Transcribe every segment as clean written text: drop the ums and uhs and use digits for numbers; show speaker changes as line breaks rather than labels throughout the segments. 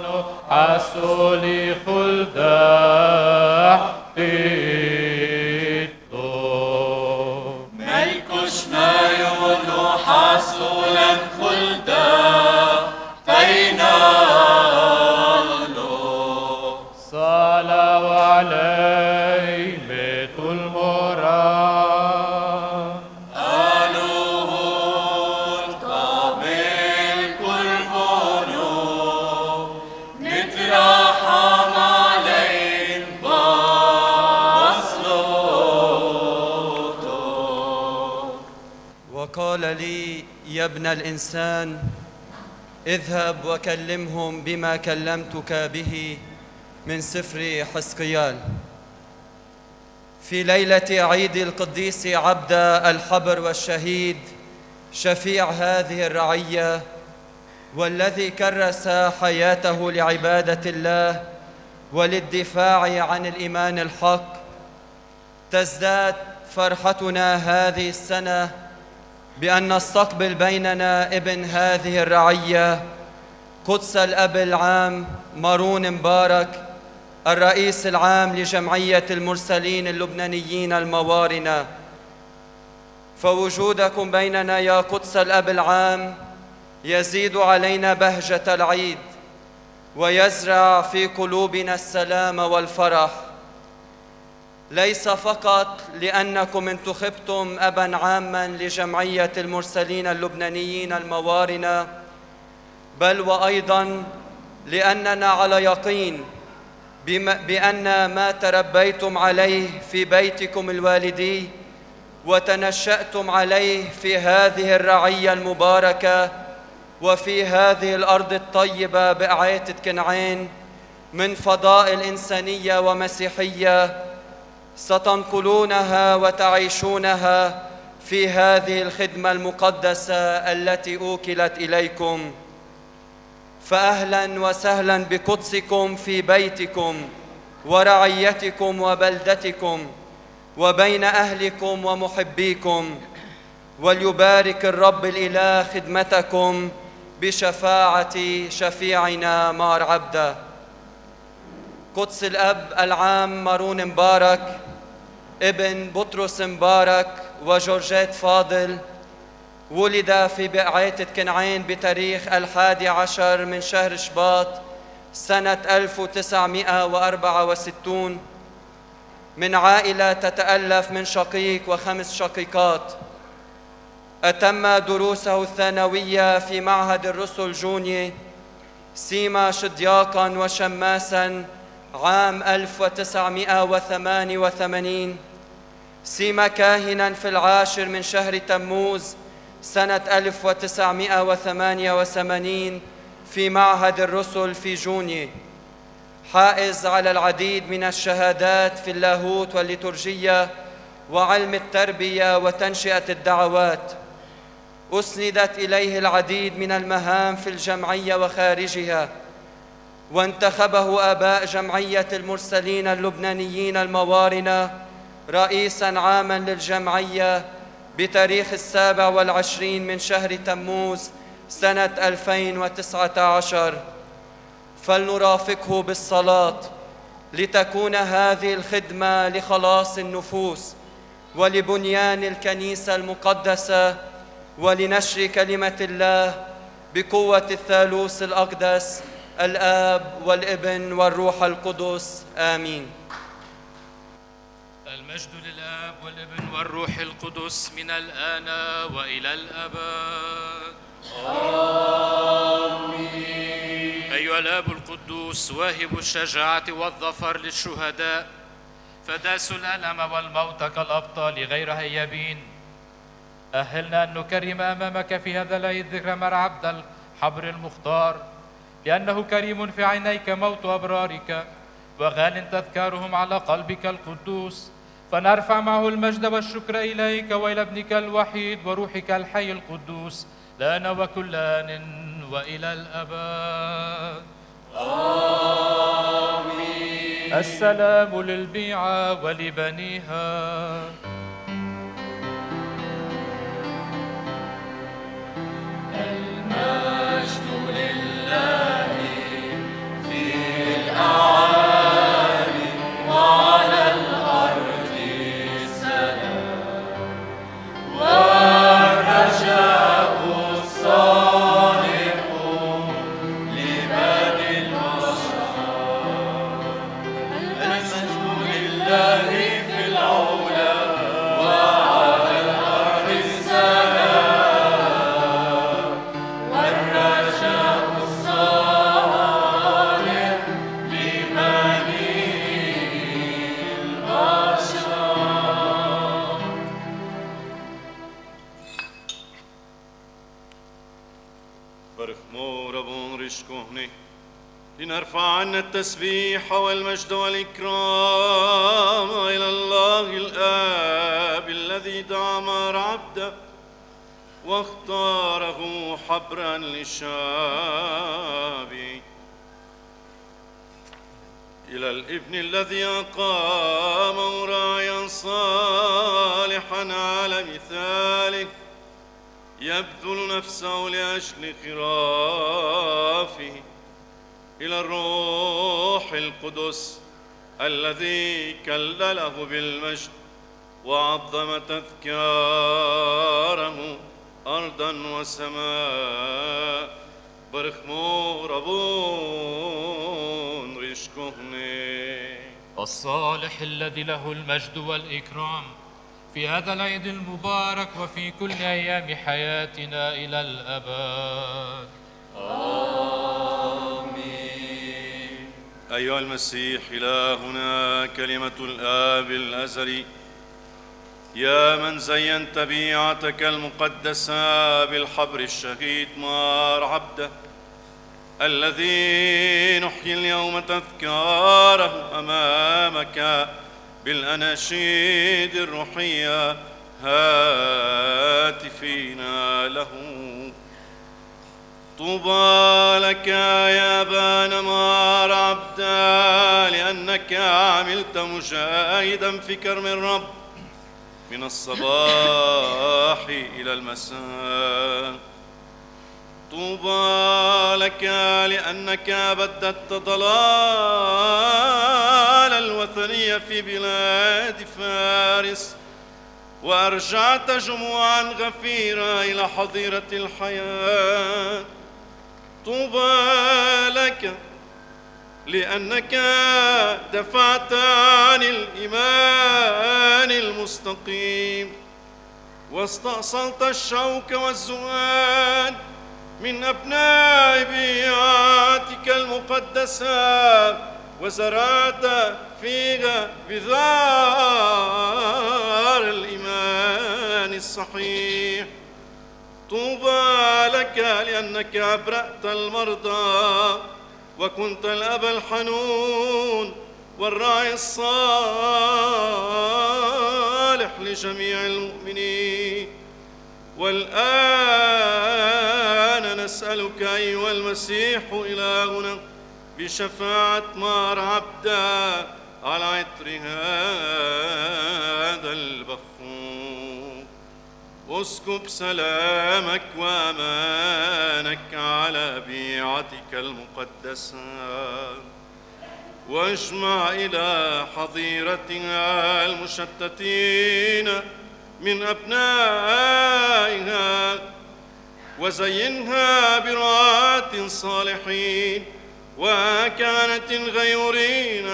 حسولي خلدا
ملكشنا يونو حسولا خلدا تينالو
صلوا عليه بيت المراد
قالوهن قابل كل بنو نترحم عليهم بصلوته.
وقال لي يا ابن الإنسان اذهب وكلمهم بما كلمتك به من سفر حزقيال. في ليلة عيد القديس عبد الحبر والشهيد شفيع هذه الرعية والذي كرس حياته لعبادة الله وللدفاع عن الإيمان الحق، تزداد فرحتنا هذه السنة بأن نستقبل بيننا ابن هذه الرعية قدس الأب العام مارون مبارك، الرئيس العام لجمعية المرسلين اللبنانيين الموارنة. فوجودكم بيننا يا قدس الأب العام يزيد علينا بهجة العيد ويزرع في قلوبنا السلام والفرح، ليس فقط لأنكم انتخبتم أباً عاماً لجمعية المرسلين اللبنانيين الموارنة، بل وأيضاً لأننا على يقين بأن ما تربيتم عليه في بيتكم الوالدي وتنشأتم عليه في هذه الرعية المباركة وفي هذه الأرض الطيبة بقعية كنعان من فضائل إنسانية ومسيحية ستنقلونها وتعيشونها في هذه الخدمة المقدسة التي أوكلت إليكم. فأهلاً وسهلاً بقدسكم في بيتكم ورعيتكم وبلدتكم وبين أهلكم ومحبيكم، وليبارك الرب الإله خدمتكم بشفاعة شفيعنا مار عبده. قدس الأب العام مارون مبارك ابن بطرس مبارك وجورجيت فاضل ولد في بقعية كنعان بتاريخ 11 من شهر شباط سنة 1964 من عائلة تتألف من شقيق و5 شقيقات. أتم دروسه الثانوية في معهد الرسل جوني، سيما شدياقاً وشماساً عام 1988، سيما كاهناً في 10 من شهر تموز سنة 1988 في معهد الرسل في جوني، حائز على العديد من الشهادات في اللاهوت والليتورجية وعلم التربية وتنشئة الدعوات. أسندت إليه العديد من المهام في الجمعية وخارجها، وانتخبه آباء جمعية المرسلين اللبنانيين الموارنة رئيساً عاماً للجمعية بتاريخ 27 من شهر تموز سنة 2019. فلنرافقه بالصلاة لتكون هذه الخدمة لخلاص النفوس ولبنيان الكنيسة المقدسة ولنشر كلمة الله بقوة الثالوث الأقدس الآب والابن والروح القدس. آمين.
المجد للآب والابن والروح القدس من الآن وإلى الأبد. آمين. أيها الآب القدوس واهب الشجاعة والظفر للشهداء، فداسوا الألم والموت كالأبطال غير هيابين، أهلنا أن نكرم أمامك في هذا العيد ذكرى مار عبد الحبر المختار، لأنه كريم في عينيك موت أبرارك وغال تذكارهم على قلبك القدوس. فنرفع معه المجد والشكر إليك وإلى ابنك الوحيد وروحك الحي القدوس لنا وكل آن وإلى الأبد. آمين. السلام للبيعة ولبنيها.
المجد لله
لنرفع عنا التسبيح والمجد والإكرام إلى الله الآب الذي دعمر عبده واختاره حبرا للشعب، إلى الابن الذي أقامه راعيا صالحا على مثاله يبذل نفسه لأجل خرافه، إلى الروح القدس الذي كلله بالمجد وعظم تذكاره أرضا وسماء برخمور أبون رشكهني
الصالح الذي له المجد والإكرام في هذا العيد المبارك وفي كل أيام حياتنا إلى الأبد.
آمين. أيها المسيح إلهنا كلمة الآب الأزلي، يا من زينت بيعتك المقدسة بالحبر الشهيد مار عبده الذي نحيي اليوم تذكاره أمامك بالأناشيد الروحية هاتفين له. طوبى لك يا أبانا مار عبده، لأنك عملت مجاهدا في كرم الرب من الصباح إلى المساء. طوبى لك لأنك بددت ضلال الوثنية في بلاد فارس وأرجعت جموعا غفيرة إلى حظيرة الحياة. طوبى لك لأنك دفعت عن الإيمان المستقيم واستأصلت الشوك والزوان من أبناء بيعتك المقدسة وزرعت فيها بذار الإيمان الصحيح. طوبى لك لأنك أبرأت المرضى وكنت الأب الحنون والراعي الصالح لجميع المؤمنين. والآن نسألك أيها المسيح إلهنا بشفاعة مار عبده على عطر هذا البخور اسكب سلامك وأمانك على بيعتك المقدسة واجمع إلى حظيرتها المشتتين من أبنائها وزينها برعاة صالحين وكهنة غيورين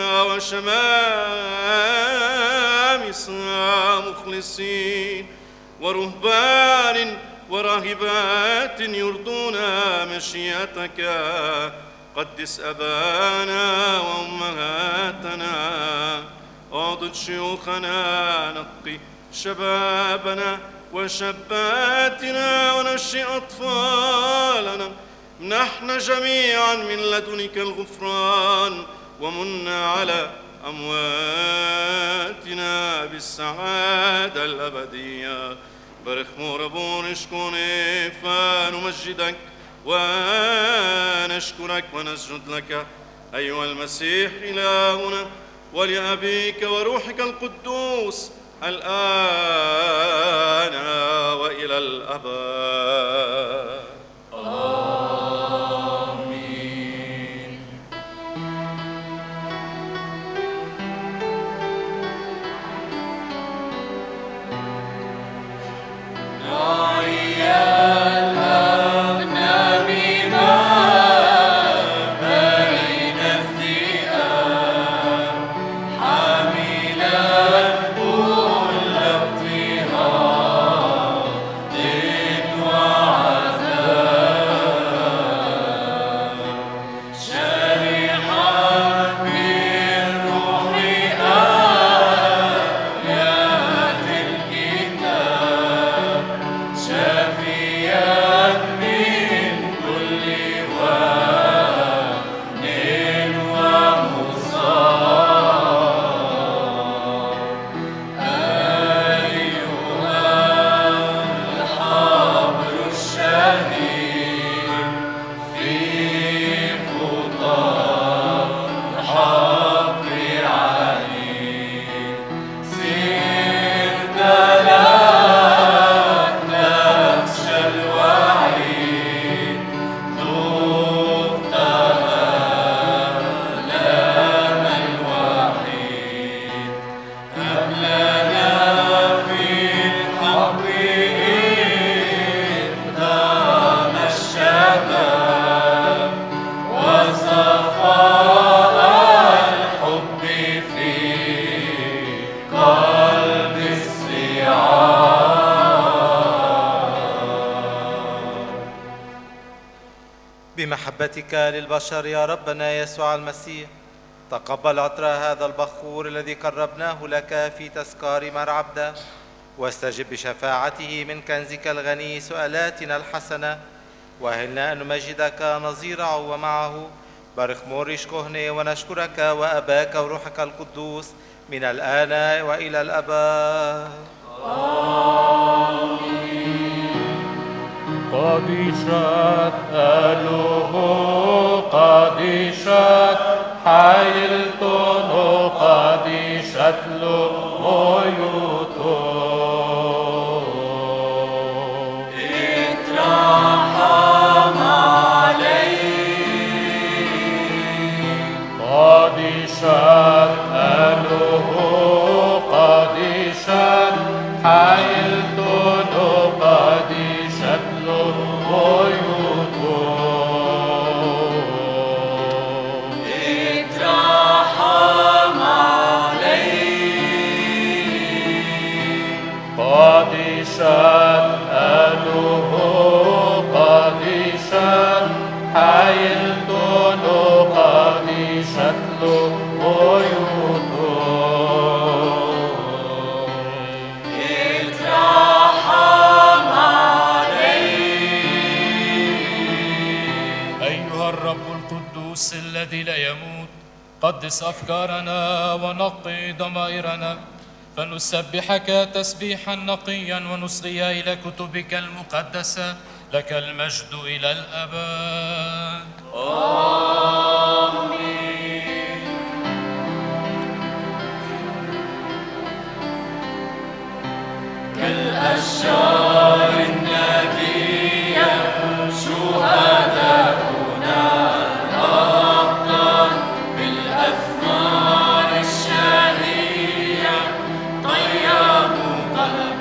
وشمامس مخلصين ورهبان وراهبات يرضون مشيئتك. قدس أبانا وأمهاتنا، اعضد شيوخنا، نقي شبابنا وشاباتنا ونشئ أطفالنا. نحن جميعا من لدنك الغفران ومن على أمواتنا بالسعادة الأبدية. برخمور بونشكوني فنمجدك ونشكرك ونسجد لك أيها المسيح إلهنا ولأبيك وروحك القدوس الآن وإلى الأبد.
آمين.
وعلى محبتك للبشر يا ربنا يسوع المسيح، تقبل عطر هذا البخور الذي قربناه لك في تذكار مرعبدة، واستجب بشفاعته من كنزك الغني سؤالاتنا الحسنة، وأهلنا أن نمجدك نظيره ومعه بارخ موريش كهنة، ونشكرك وأباك وروحك القدوس من الآن وإلى الأبد.
قديشات ألوه قديشات حيلتون قديشات له ميوتو
اترحم علي
قديشات ألوه قديشات حيلتون قديشات له ميوتو
اترحم علي
قديشات ألوه قديشات حيلتون قديشات له ميوتو
اترحم علي.
أيها الرب القدوس الذي لا يموت، قدس أفكارنا ونقي ضمائرنا، فنسبحك تسبيحا نقيا ونصغي إلى كتبك المقدسة، لك المجد إلى الأبد.
كالأشجار النادية شهداؤنا الأبطال، بالأثمار الشهية طيبوا قلب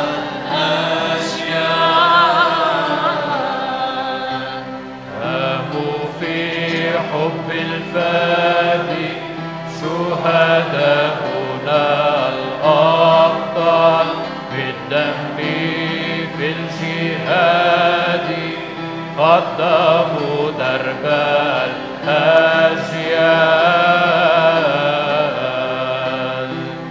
الأشياء.
قاموا في حب الفادي شهداؤنا الأبطال، بالدم في الجهاد قدموا درب الأجيال.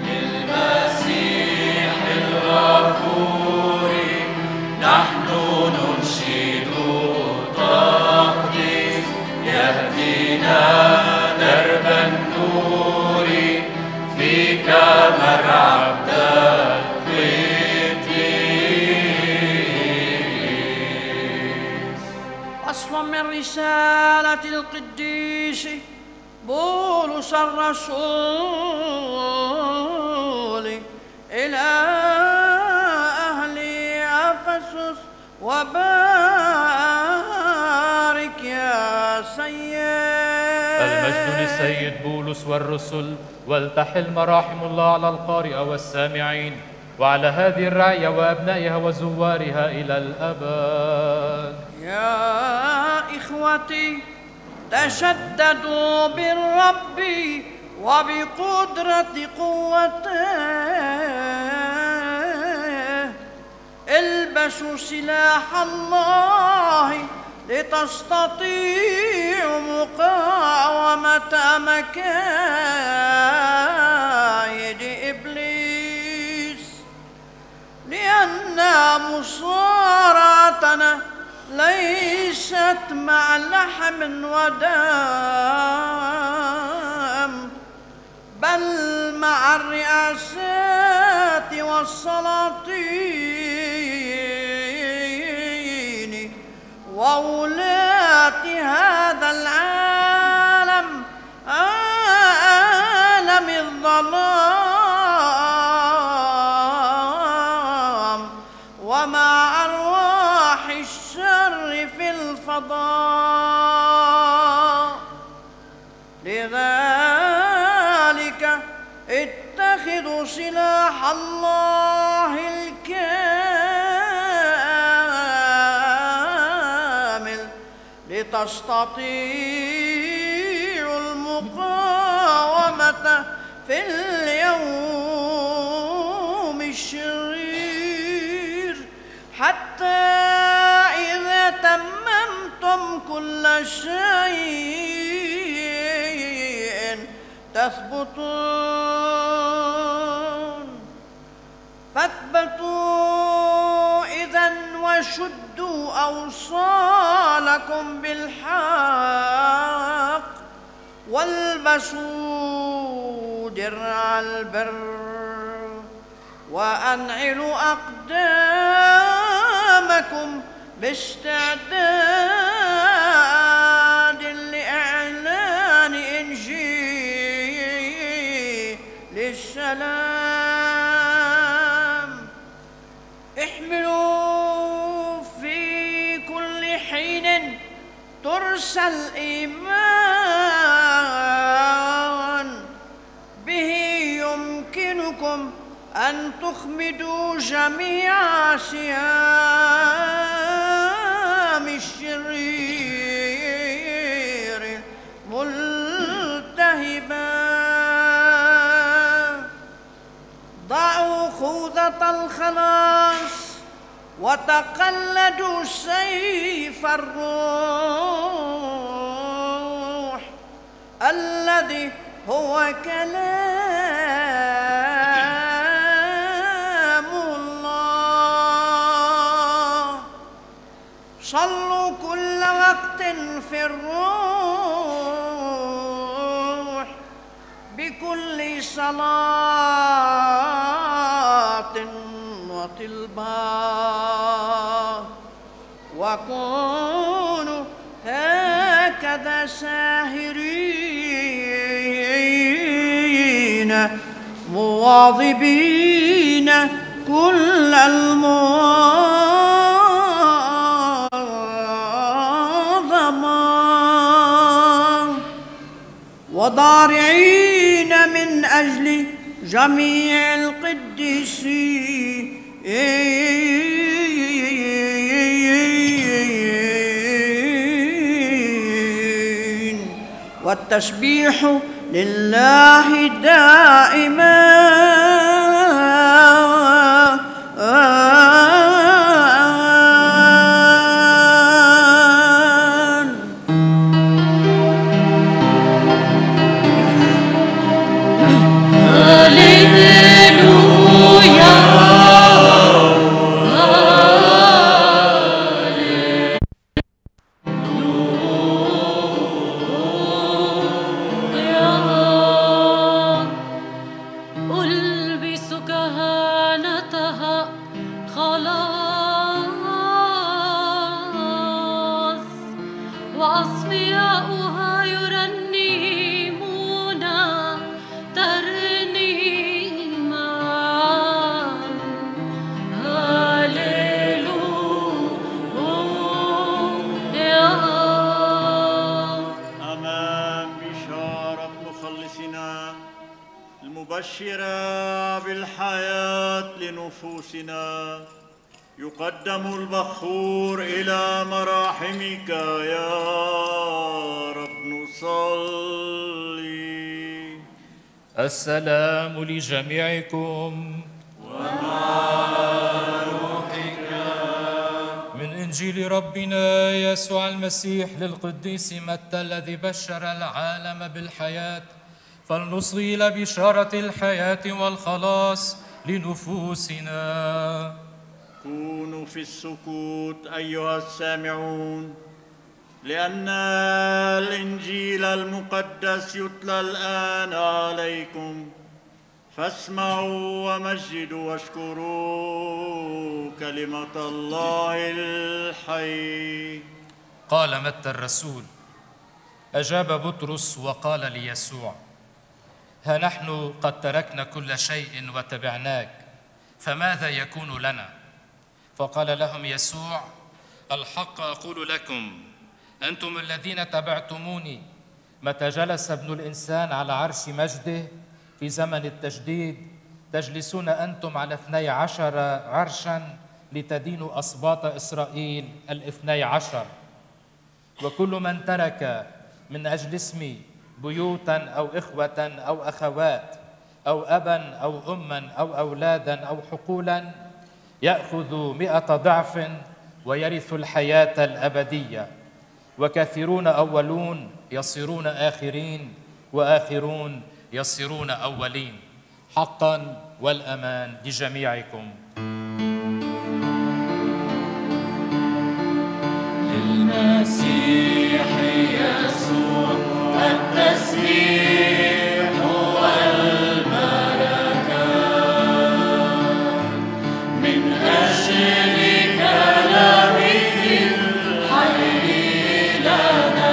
للمسيح الغفور نحن ننشد التقديس، يهدينا درب النور فيك مرعبدة القديس.
أصل من رسالة القديس بولس الرسول إلى أهل أفسس، وبارك يا سيد.
المجد للسيد بولس والرسل، ولتحل مراحم الله على القارئ والسامعين، وعلى هذه الرعية وأبنائها وزوارها إلى الأبد.
يا إخوتي تشددوا بالرب وبقدرة قوته، البسوا سلاح الله لتستطيعوا مقاومة مكايد إبليس، لأن مصارعتنا ليست مع لحم ودم، بل مع الرئاسات والسلاطين وولاة هذا العالم، عالم الظلام، ومع أرواح الشر في الفضاء. لذلك اتخذوا سلاح الله الكامل لتستطيعوا المقاومة في اليوم الشرير، حتى إذا تممتم كل شيء تثبتون فاثبتوا إذن وشدوا أوصالكم بالحق والبسوا درع البر وأنعلوا أقدامكم باستعداد لإعلان إنجيل السلام. احملوا في كل حين ترس الإيمان به يمكنكم أن تخمدوا جميع سهام الشرير ملتهبا. ضعوا خوذة الخلاص وتقلدوا سيف الروح الذي هو كلام الله. صلوا كل وقت في الروح بكل صلاة وطلبات وكونوا هكذا ساهرين مواظبين كل المواظبة وضارعين من أجل جميع القديسين والتسبيح لله دائما.
المبشرة بالحياة لنفوسنا يقدم البخور إلى مراحمك يا رب. نصلي.
السلام لجميعكم
ومع روحك.
من إنجيل ربنا يسوع المسيح للقديس متى الذي بشر العالم بالحياة، فلنصغي إلى بشارة الحياة والخلاص لنفوسنا.
كونوا في السكوت أيها السامعون، لأن الإنجيل المقدس يتلى الآن عليكم، فاسمعوا ومجدوا واشكروا كلمة الله الحي.
قال متى الرسول: أجاب بطرس وقال ليسوع: ها نحن قد تركنا كل شيء وتبعناك، فماذا يكون لنا؟ فقال لهم يسوع: الحق أقول لكم أنتم الذين تبعتموني، متى جلس ابن الإنسان على عرش مجده في زمن التجديد، تجلسون أنتم على 12 عرشا لتدينوا أسباط إسرائيل 12. وكل من ترك من أجل اسمي بيوتا أو إخوة أو أخوات أو أبا أو أما أو أولادا أو حقولا يأخذ 100 ضعف ويرث الحياة الأبدية. وكثيرون أولون يصيرون آخرين، وآخرون يصيرون أولين. حقا والأمان لجميعكم.
للمسيح يسوع التسبيح والبركة من أجل كلامه الحي لنا.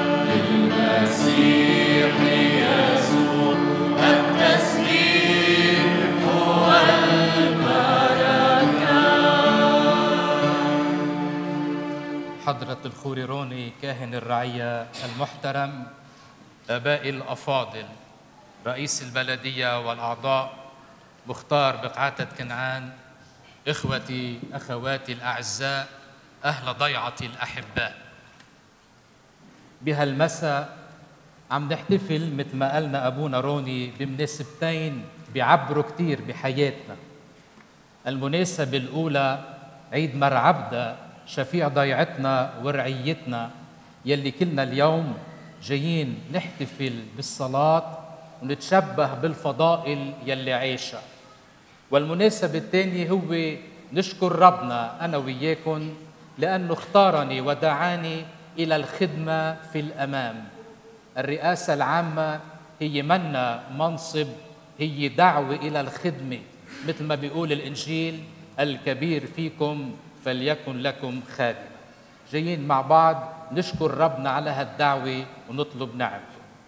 للمسيح يسوع التسبيح والبركة.
حضرة الخوريروني كاهن الرعية المحترم، آبائي الأفاضل، رئيس البلدية والأعضاء، مختار بقعة كنعان، إخوتي أخواتي الأعزاء، أهل ضيعتي الأحباء. بهالمساء عم نحتفل مثل ما قالنا أبونا روني بمناسبتين بيعبروا كتير بحياتنا. المناسبة الأولى عيد مرعبدة، شفيع ضيعتنا ورعيتنا، يلي كلنا اليوم جايين نحتفل بالصلاة ونتشبه بالفضائل يلي عايشة. والمناسبة الثانية هو نشكر ربنا أنا وياكم لأنه اختارني ودعاني إلى الخدمة في الأمام. الرئاسة العامة هي منا منصب، هي دعوة إلى الخدمة، مثل ما بيقول الإنجيل: الكبير فيكم فليكن لكم خادم. جايين مع بعض نشكر ربنا على هالدعوة ونطلب نعمته.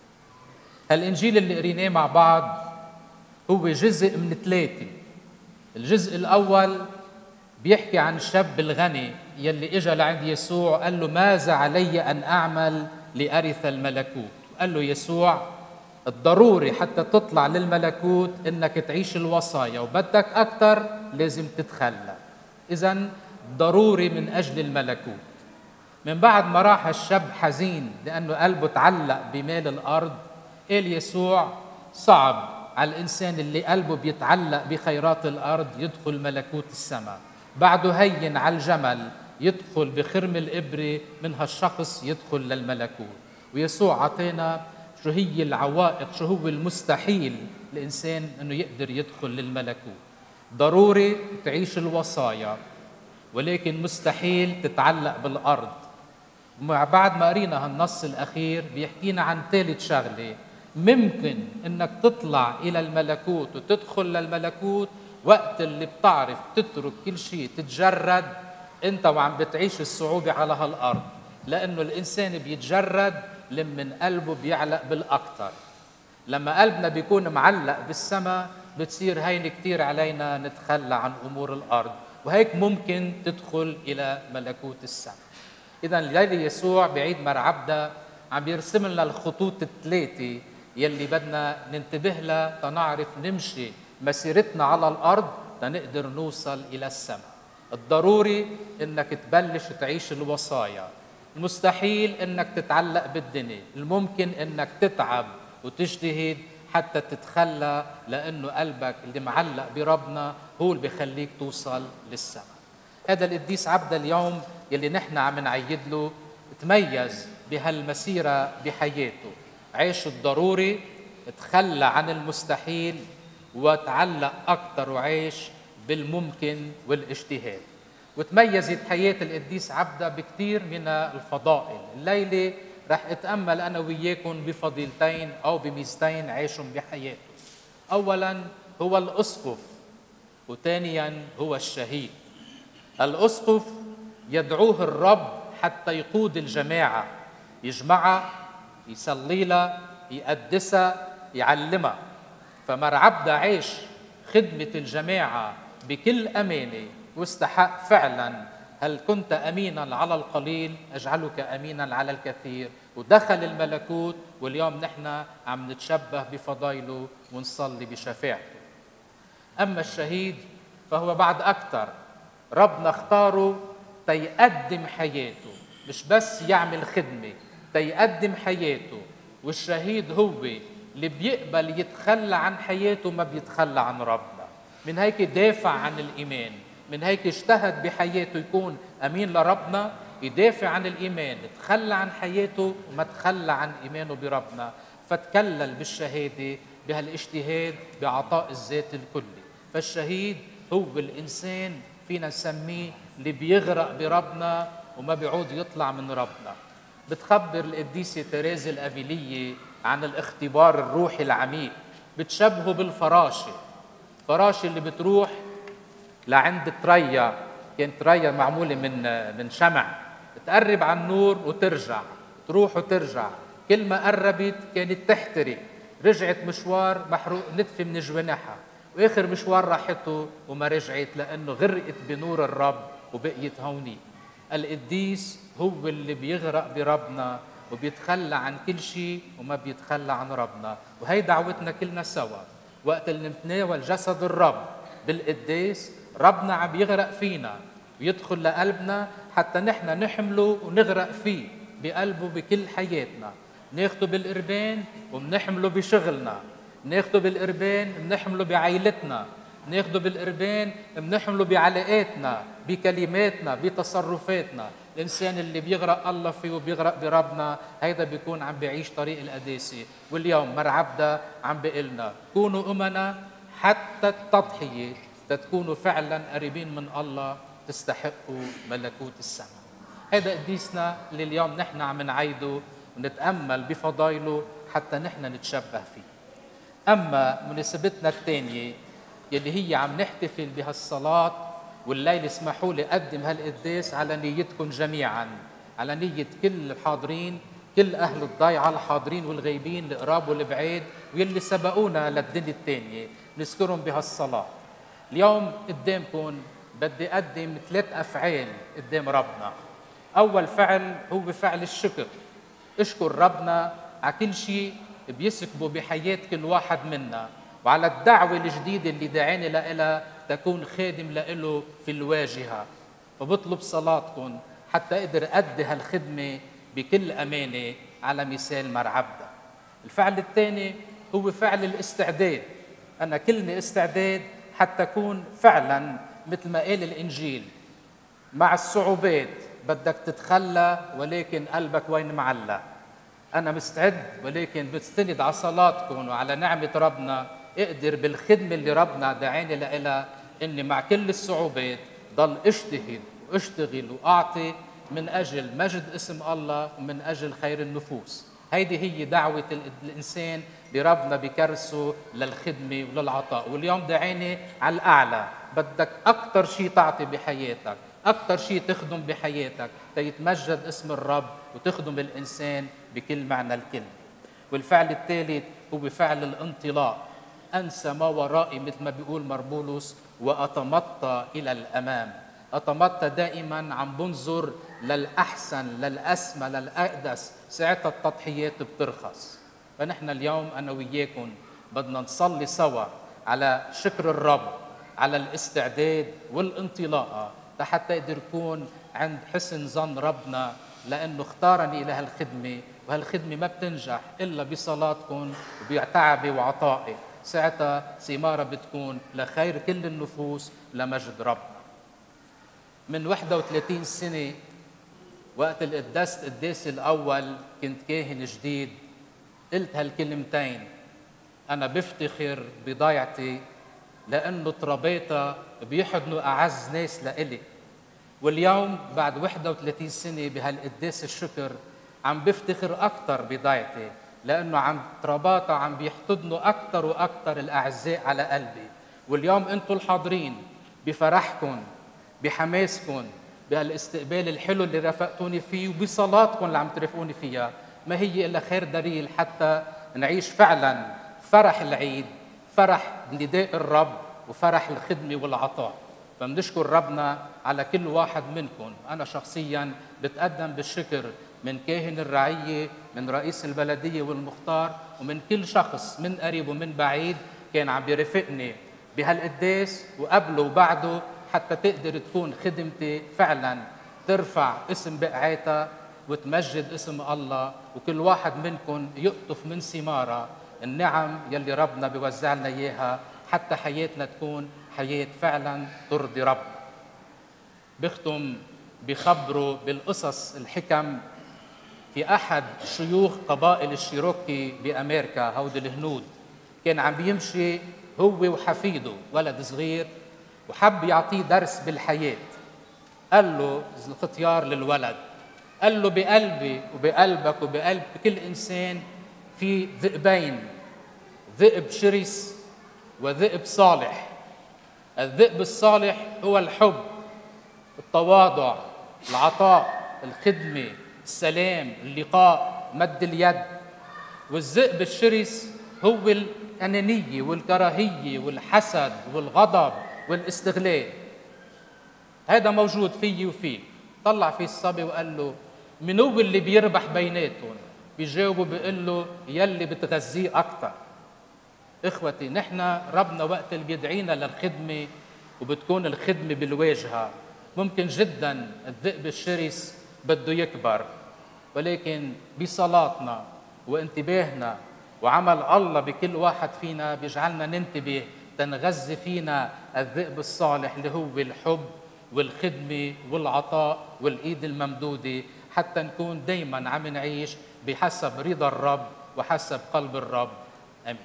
هالإنجيل اللي قريناه مع بعض هو جزء من 3. الجزء الأول بيحكي عن الشاب الغني يلي إجا لعند يسوع قال له: ماذا علي أن أعمل لأرث الملكوت؟ قال له يسوع: الضروري حتى تطلع للملكوت إنك تعيش الوصايا، وبدك أكتر لازم تتخلى. إذن ضروري من أجل الملكوت. من بعد ما راح الشاب حزين لأنه قلبه تعلق بمال الأرض، قال يسوع: صعب على الإنسان اللي قلبه بيتعلق بخيرات الأرض يدخل ملكوت السماء. بعده هين على الجمل يدخل بخرم الإبرة من هالشخص يدخل للملكوت. ويسوع عطينا شو هي العوائق، شو هو المستحيل الإنسان أنه يقدر يدخل للملكوت. ضروري تعيش الوصايا، ولكن مستحيل تتعلق بالأرض. بعد ما قرينا هالنص الأخير بيحكينا عن ثالث شغلة: ممكن أنك تطلع إلى الملكوت وتدخل للملكوت وقت اللي بتعرف تترك كل شيء، تتجرد أنت وعم بتعيش الصعوبة على هالأرض. لأنه الإنسان بيتجرد لمن قلبه بيعلق بالأكتر. لما قلبنا بيكون معلق بالسماء بتصير هين كتير علينا نتخلى عن أمور الأرض، وهيك ممكن تدخل إلى ملكوت السماء. إذن ليلة يسوع بعيد مرعبدة عم بيرسم لنا الخطوط 3 يلي بدنا ننتبه لها تنعرف نمشي مسيرتنا على الأرض تنقدر نوصل إلى السماء. الضروري إنك تبلش تعيش الوصايا، المستحيل إنك تتعلق بالدنيا، الممكن إنك تتعب وتجتهد حتى تتخلى، لأنه قلبك اللي معلق بربنا هو اللي بيخليك توصل للسماء. هذا القديس عبدة اليوم يلي نحن عم نعيد له تميز بهالمسيرة بحياته، عيش الضروري، تخلى عن المستحيل وتعلق أكثر وعيش بالممكن والاجتهاد. وتميزت حياة القديس عبدة بكثير من الفضائل. الليلة رح أتأمل أنا وياكم بفضيلتين أو بميزتين عيشهم بحياته. أولاً هو الأسقف، وثانياً هو الشهيد. الأسقف يدعوه الرب حتى يقود الجماعة، يجمعها، يصلي لها، يقدسها، يعلمها. فمرعبدة عيش خدمة الجماعة بكل أمانة واستحق فعلاً: هل كنت أميناً على القليل أجعلك أميناً على الكثير. ودخل الملكوت، واليوم نحن عم نتشبه بفضائله ونصلي بشفاعته. أما الشهيد فهو بعد أكثر، ربنا اختاره تيقدم حياته، مش بس يعمل خدمة، تيقدم حياته. والشهيد هو اللي بيقبل يتخلى عن حياته، ما بيتخلى عن ربنا. من هيك دافع عن الإيمان، من هيك اجتهد بحياته يكون أمين لربنا،
يدافع عن الإيمان، تخلى عن حياته وما تخلى عن إيمانه بربنا، فتكلل بالشهادة بهالاجتهاد بعطاء الذات الكلي. فالشهيد هو الإنسان فينا نسميه اللي بيغرق بربنا وما بيعود يطلع من ربنا. بتخبر القديسة تريزا الأفيلية عن الاختبار الروحي العميق، بتشبهه بالفراشة، فراشة اللي بتروح لعند تريا، كانت تريا معمولة من شمع، تقرب على النور وترجع، تروح وترجع، كل ما قربت كانت تحترق، رجعت مشوار محروق نتفة من جوانحها، واخر مشوار راحته وما رجعت لانه غرقت بنور الرب وبقيت هوني. القديس هو اللي بيغرق بربنا وبيتخلى عن كل شيء وما بيتخلى عن ربنا. وهي دعوتنا كلنا سوا، وقت اللي نتناول جسد الرب بالقداس ربنا عم يغرق فينا ويدخل لقلبنا حتى نحن نحمله ونغرق فيه بقلبه بكل حياتنا. ناخده بالقربان وبنحمله بشغلنا، ناخده بالقربان بنحمله بعائلتنا، ناخده بالقربان بنحمله بعلاقاتنا، بكلماتنا، بتصرفاتنا. الإنسان اللي بيغرق الله فيه وبيغرق بربنا هيدا بيكون عم بيعيش طريق القداسة. واليوم مرعبدا عم بيقلنا كونوا أمنا حتى التضحية تكونوا فعلا قريبين من الله تستحقوا ملكوت السماء. هيدا قديسنا اللي اليوم نحن عم نعيده ونتأمل بفضايله حتى نحن نتشبه فيه. أما مناسبتنا الثانية يلي هي عم نحتفل بهالصلاة والليل، اسمحوا لي أقدم هالقداس على نيتكم جميعا، على نية كل الحاضرين، كل أهل الضيعة الحاضرين والغيبين، القراب والبعيد، واللي سبقونا للدنيا الثانية نذكرهم بهالصلاة. اليوم قدامكم بدي أقدم 3 أفعال قدام ربنا. أول فعل هو بفعل الشكر، اشكر ربنا على كل شيء بيسكبه بحياة كل واحد منا، وعلى الدعوة الجديدة اللي دعاني لها تكون خادم له في الواجهة. فبطلب صلاتكم حتى أقدر أدي هالخدمة بكل أمانة على مثال مرعبدا. الفعل الثاني هو فعل الاستعداد. أنا كلمة استعداد حتى أكون فعلا مثل ما قال الإنجيل، مع الصعوبات بدك تتخلى ولكن قلبك وين معلق. أنا مستعد ولكن بستند على صلاتكم وعلى نعمة ربنا اقدر بالخدمة اللي ربنا دعاني لها إني مع كل الصعوبات ضل اجتهد واشتغل وأعطي من أجل مجد اسم الله ومن أجل خير النفوس. هيدي هي دعوة الإنسان لربنا بكرسه للخدمة وللعطاء. واليوم دعاني على الأعلى، بدك أكتر شيء تعطي بحياتك، أكتر شيء تخدم بحياتك تيتمجد اسم الرب وتخدم الإنسان بكل معنى الكلمة. والفعل الثالث هو فعل الانطلاق، أنسى ما ورائي مثل ما بيقول مربولوس وأتمطى إلى الأمام. أتمطى دائما عم بنظر للأحسن للأسمى للأقدس، ساعتها التضحيات بترخص. فنحن اليوم أنا وياكم بدنا نصلي سوا على شكر الرب، على الاستعداد والانطلاقة حتى يقدر يكون عند حسن ظن ربنا، لأنه اختارني إلى هالخدمة، وهالخدمة ما بتنجح إلا بصلاتكم وبتعبي وعطائي. ساعتها ثمارة بتكون لخير كل النفوس لمجد ربنا. من 31 سنة وقت القداس الأول كنت كاهن جديد، قلت هالكلمتين: أنا بفتخر بضيعتي لأنه تربيتها بيحضنوا أعز ناس لإلي. واليوم بعد 31 سنة بهالقداس الشكر عم بفتخر أكتر بضيعتي لأنه عم ترباطها عم بيحتضنوا أكتر وأكتر الأعزاء على قلبي. واليوم أنتم الحاضرين بفرحكم بحماسكم بهالاستقبال الحلو اللي رافقتوني فيه وبصلاتكم اللي عم ترافقوني فيها، ما هي إلا خير دليل حتى نعيش فعلا فرح العيد، فرح نداء الرب وفرح الخدمة والعطاء. فبنشكر ربنا على كل واحد منكم. أنا شخصيا بتقدم بالشكر من كاهن الرعية، من رئيس البلدية والمختار، ومن كل شخص من قريب ومن بعيد كان عم بيرافقني بهالقداس وقبله وبعده، حتى تقدر تكون خدمتي فعلا ترفع اسم بقعاتها وتمجد اسم الله، وكل واحد منكم يقطف من ثمارة النعم يلي ربنا بيوزع لنا إياها حتى حياتنا تكون حياة فعلا ترضي ربنا. بختم بيخبروا بالقصص الحكم في أحد شيوخ قبائل الشيروكي بأمريكا، هود الهنود. كان عم بيمشي هو وحفيده ولد صغير وحب يعطيه درس بالحياة. قال له الختيار للولد، قال له بقلبي وبقلبك وبقلب كل إنسان في ذئبين، ذئب شرس وذئب صالح. الذئب الصالح هو الحب، التواضع، العطاء، الخدمة، السلام، اللقاء، مد اليد. والذئب الشرس هو الأنانية والكراهية والحسد والغضب والاستغلال. هذا موجود فيي وفيك. طلع في الصبي وقال له من هو اللي بيربح بيناتهم؟ بيجاوبوا بيقول له يلي بتغذيه أكتر. إخوتي، نحن ربنا وقت اللي بيدعينا للخدمة وبتكون الخدمة بالواجهة، ممكن جدا الذئب الشرس بده يكبر، ولكن بصلاتنا وانتباهنا وعمل الله بكل واحد فينا بيجعلنا ننتبه تنغذي فينا الذئب الصالح اللي هو الحب والخدمة والعطاء والإيد الممدودة، حتى نكون دايما عم نعيش بحسب رضا الرب وحسب قلب الرب. آمين.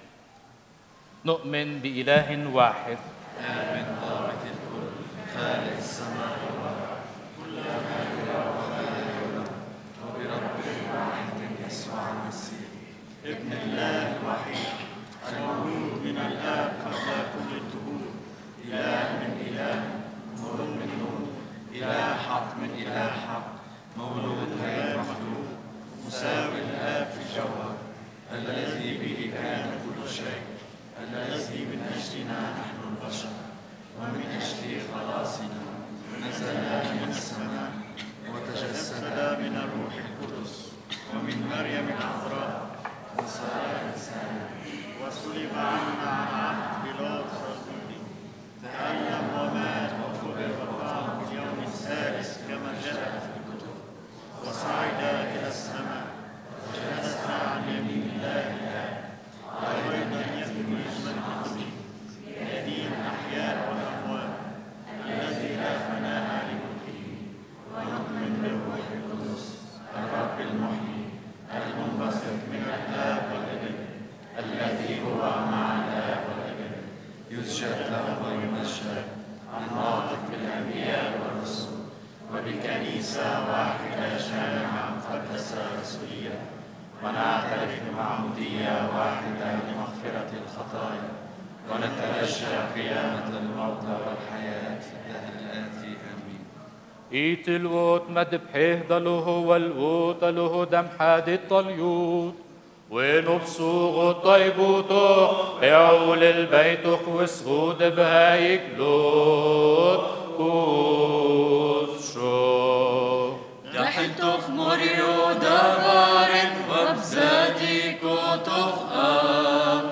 نؤمن بإله واحد
آمن ضابط الكل خالق السماء والأرض كل ما يرى وما لا يرى، وبرب واحد يسوع المسيح ابن الله الوحيد المولود من الآب قبل كل الدهور، إله من إله، نور من نور، إله حق من إله حق، مولود غير مخلوق، مساوي الآب في الجوهر، الذي به كان كل شيء، الذي من أجلنا نحن البشر ومن أجل خلاصنا نزل من السماء وتجسد من الروح القدس ومن مريم العذراء وصار إنسانا وصلب عنا عن عهد بيلاطس الرسولي، تألم ومات وقبر وقام في اليوم الثالث كما جاء في الكتب، وصعد إلى السماء وجلس عن يمين الله الآب، أيضا يأتي مجدا عظيم يدين الأحياء والأموات، الذي لا فناء لملكه، ونؤمن بالروح القدس الرب المحيي المنبثق من الآب والابن، الذي هو مع الآب والابن، يسجد له ويمجد، الناطق بالأنبياء والرسل، وبكنيسة واحدة جامعة مقدسة رسولية، ونعترف بمعمودية واحدة لمغفرة الخطايا، ونترجى قيامة الموتى والحياة في الدهر الآتي. آمين.
إيت الوت مدبحيه ضله والوت له دم حادي الطليوت ونبصوغ الطيبوتو يعول البيت وسهود بهايك لوت كوشو
دحلت في مريو دبار وبزادي كتخ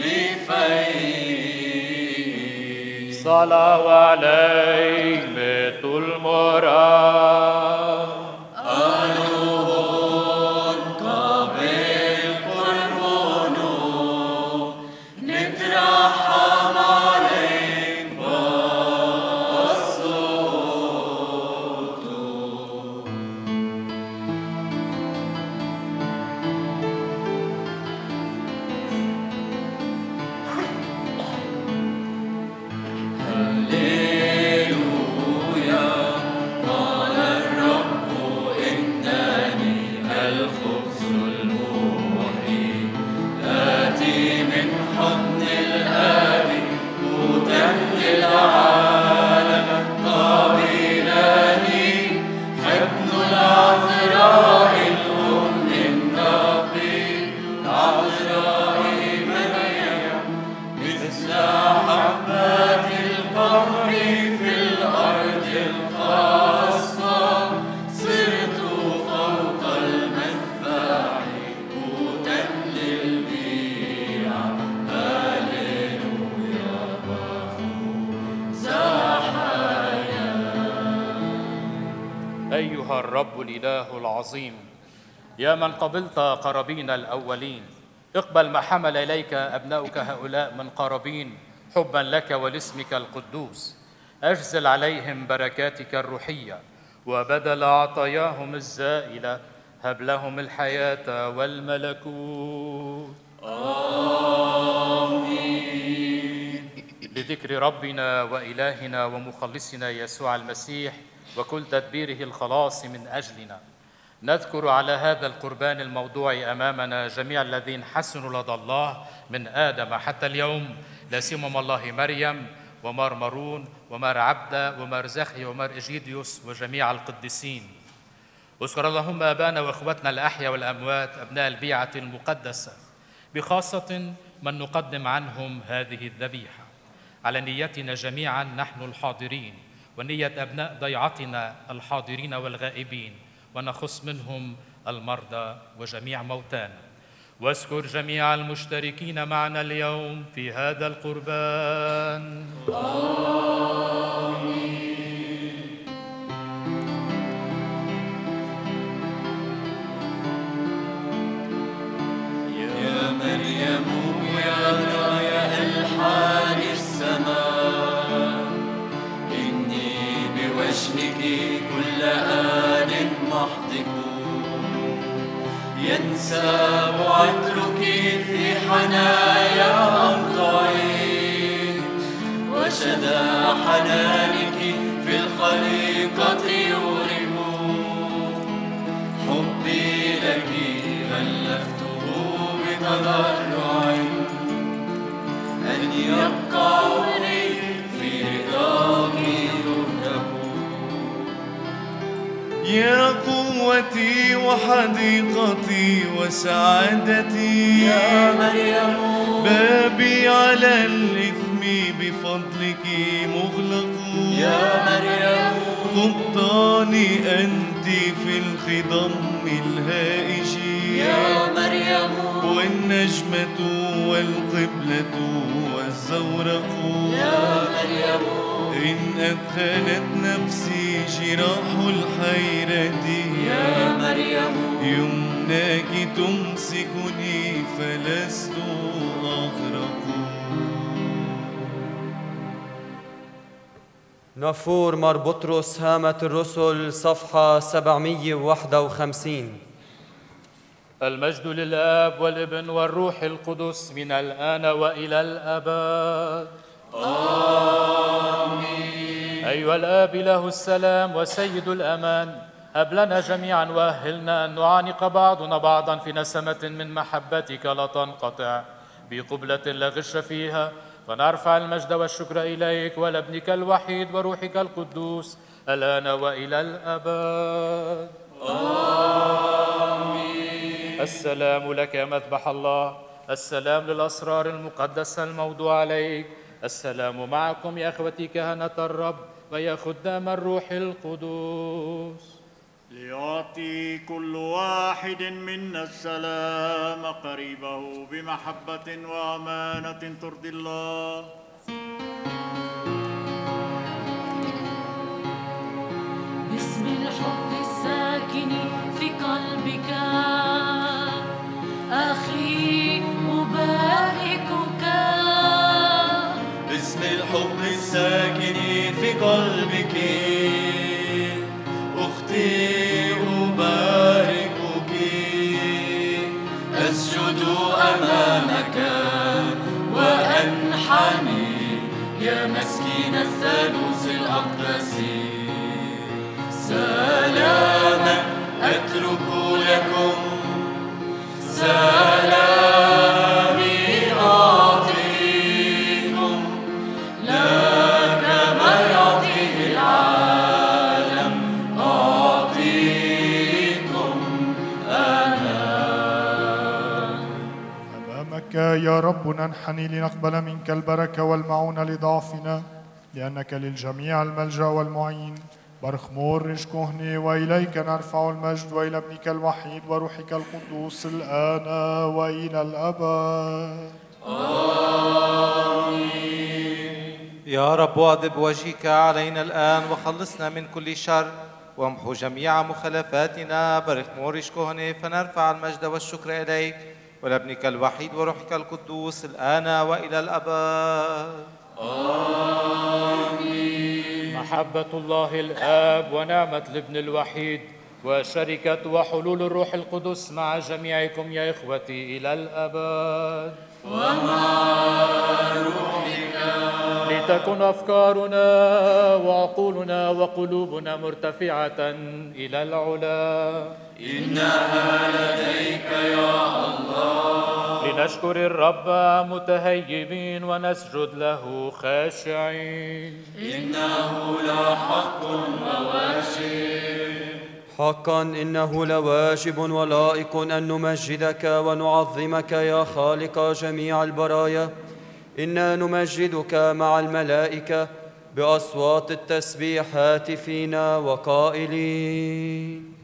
لفي
صلاة عليك بيت المراد
قالون قابل قربونو نترحم عليك بالصوت. هللويا قال الرب إنني الخبز الموحي آتي من حضن الآب قوتا للعالم قابلني حضن العذراء الأم النقي العذراء مريم مثل حبات القمح في الأرض الخاصة صرت فوق المذبح قوتا للبيع. هللويا زحايا.
أيها الرب الإله العظيم، يا من قبلت قرابين الأولين، اقبل ما حمل إليك أبناؤك هؤلاء من قرابين حبا لك ولاسمك القدوس. أجزل عليهم بركاتك الروحية
وبدل عطاياهم الزائلة هب لهم الحياة والملكوت.
آمين.
بذكر ربنا وإلهنا ومخلصنا يسوع المسيح وكل تدبيره الخلاص من أجلنا، نذكر على هذا القربان الموضوع أمامنا جميع الذين حسنوا لدى الله من آدم حتى اليوم، لا سيما الله مريم ومار مارون ومار عبدة ومار زخي ومار إجيديوس وجميع القديسين. اذكر اللهم آبانا وإخوتنا الأحياء والأموات أبناء البيعة المقدسة، بخاصة من نقدم عنهم هذه الذبيحة، على نيتنا جميعا نحن الحاضرين ونية أبناء ضيعتنا الحاضرين والغائبين، ونخص منهم المرضى وجميع موتانا. واذكر جميع المشتركين معنا اليوم في هذا القربان.
آمين. يا مريم يا راية ألحان السماء، إني بوجهك كل آن محضك، ينساب عطرك في حنايا أمطاري، وشذا حنانك في الخليقة يورم، حبي لك غلفته بتضرع، أن يبقى عمري في رضاك يهدك.
يا قوتي وحديقتي وسعادتي،
يا مريم
بابي على الإثم بفضلك مغلق،
يا مريم
قبطاني أنت في الخضم الهائج،
يا مريم
والنجمة والقبلة والزورق،
يا مريم
إن أدخلت نفسي جراح الحيرة،
يا مريم
يمناك تمسكني فلست أغرق.
نافور مار بطرس هامة الرسل صفحة 751.
المجد للآب والابن والروح القدس من الآن وإلى الأبد.
آمين.
أيها الآب له السلام وسيد الأمان، هب لنا جميعا وأهلنا أن نعانق بعضنا بعضا في نسمة من محبتك لا تنقطع، بقبلة لا غش فيها، فنرفع المجد والشكر إليك ولابنك الوحيد وروحك القدوس الآن وإلى الأبد.
آمين.
السلام لك يا مذبح الله، السلام للأسرار المقدسة الموضوع عليك، السلام معكم يا أخوتي كهنة الرب ويا خدام الروح القدوس.
ليعطي كل واحد منا السلام قريبه بمحبة وأمانة ترضي الله.
باسم الحب الساكن في قلبك أخي أباركك،
باسم الحب الساكن في قلبك أختي أباركك،
أسجد أمامك وأنحني يا مسكين الثالوث الأقدس، سلاما أترك لكم، سلامي أعطيكم، لا كما يعطيه العالم أعطيكم أنا.
أمامك يا رب ننحني لنقبل منك البركة والمعونة لضعفنا، لأنك للجميع الملجأ والمعين. برخمور رشكهني، وإليك نرفع المجد وإلى ابنك الوحيد وروحك القدوس الآن وإلى الأبد.
آمين.
يا رب واضب وجهك علينا الآن وخلصنا من كل شر، وامحو جميع مخالفاتنا. برخمور رشكهني، فنرفع المجد والشكر إليك ولابنك الوحيد وروحك القدوس الآن وإلى الأبد.
آمين.
محبة الله الآب ونعمة الابن الوحيد وشركة وحلول الروح القدس مع جميعكم يا إخوتي إلى الأبد.
ومع روحك.
لتكن أفكارنا وعقولنا وقلوبنا مرتفعة إلى العلا.
إنها لديك يا الله.
لنشكر الرب متهيبين ونسجد له خاشعين.
إنه لحق وواجب.
حقا إنه لواجب ولائق أن نمجدك ونعظمك يا خالق جميع البرايا. إنا نمجدك مع الملائكة بأصوات التسبيح هاتفين وقائلين: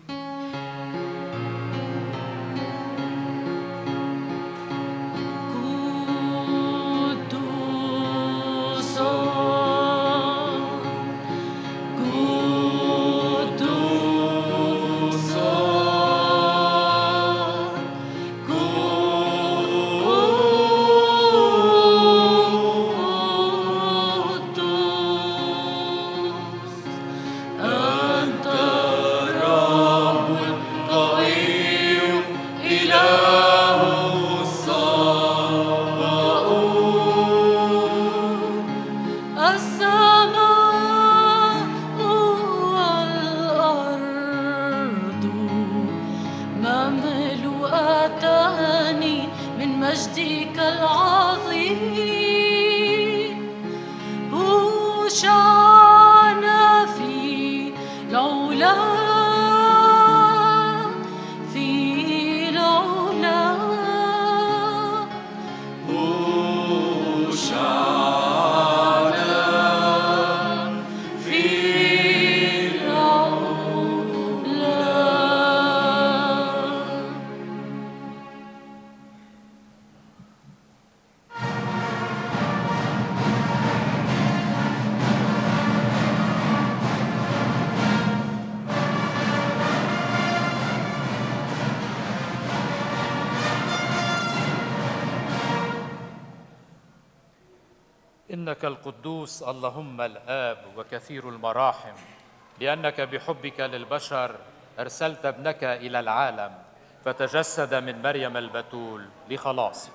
إنك القدوس اللهم الآب وكثير المراحم، لأنك بحبك للبشر أرسلت ابنك إلى العالم فتجسد من مريم البتول لخلاصه.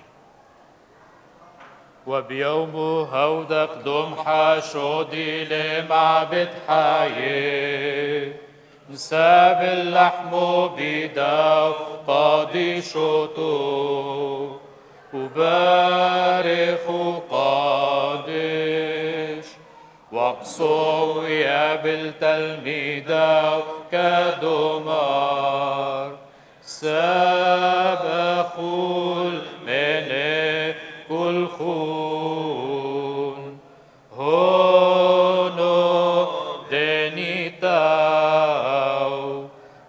وبيوم هودك دم حاشودي لمعبد حي نساب اللحم بداو قاضي شوتو وبارخ قادش واقصو يا بالتلميذ كدمار سبخوا الملك الخون هونو دنيتاو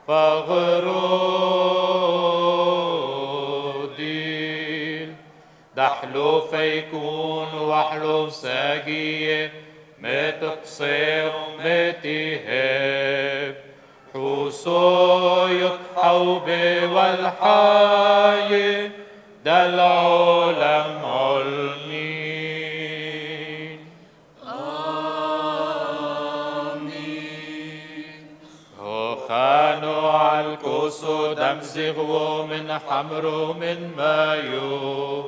فغروديل دحلو فيكون وحلو ساقية متقصير متهب حوصو يقحوبي والحاي دالعالم علمين آمين. هو خانوا عالكوسو دمزغوا من حمرو من مايو